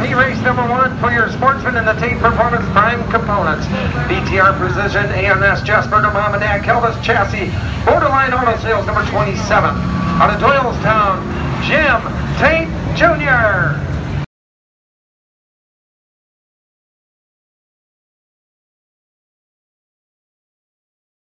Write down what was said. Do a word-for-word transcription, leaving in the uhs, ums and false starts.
be race number one for your Sportsman in the Tate Performance Prime Components. B T R Precision, A M S Jasper, the Mom and Dad, Kelvis Chassis, Borderline Auto Sales number twenty-seven. Out of Doylestown, Jim Tate Junior